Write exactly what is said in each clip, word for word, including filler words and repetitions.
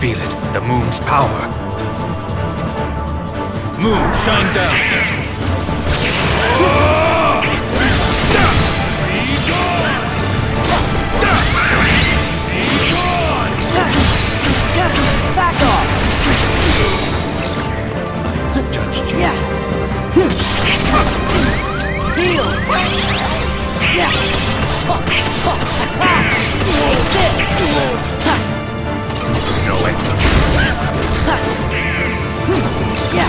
feel it, the moon's power. Moon, shine down. Back off! I misjudged you. Yeah. Heal! Yeah! No exit. Yeah!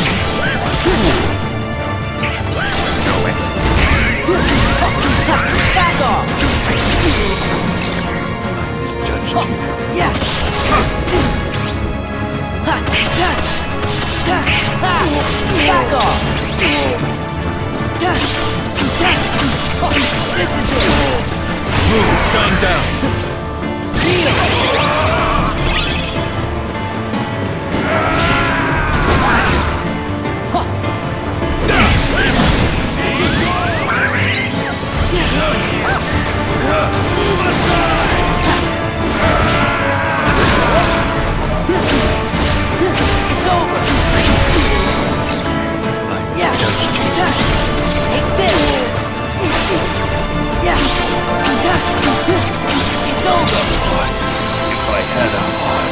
No exit. Back off! I misjudged you. Yeah! Back off! This is it! Moon, shine down. It's over! Yeah! Take this! Yeah! It's over! What if I had a heart?